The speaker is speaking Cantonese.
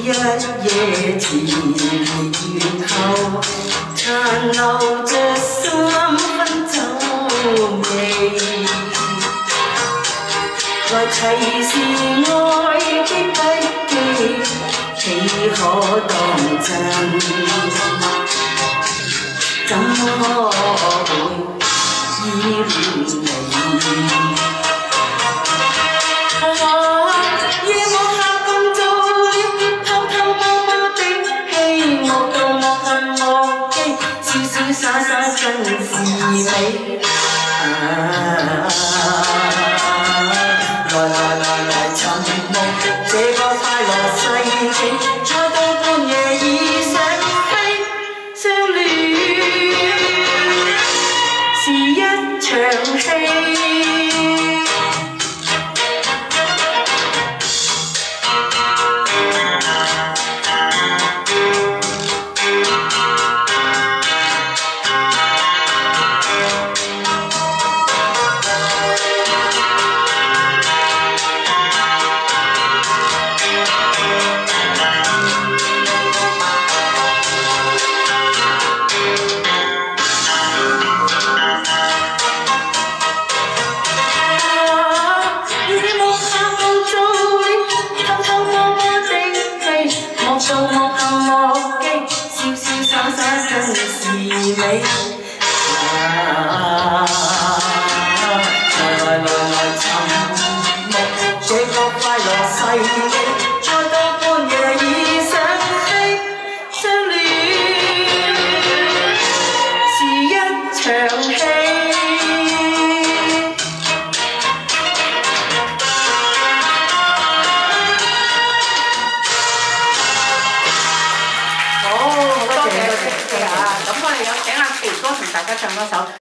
夜纏綿後，殘留着3分酒味。來提示愛的筆記，豈可當真？怎麼會依戀你？夜幕下共做了偷偷摸摸的戲，莫道莫恨莫記，瀟瀟灑灑真是美。來尋夢這個快樂世紀，再到半夜已想飛，相戀是一場戲。做莫恨莫記，瀟瀟灑灑真是美。來尋夢這個快樂世紀，再到半夜已想飛，相戀是一場戲。咁我哋有請阿奇哥同大家唱多首。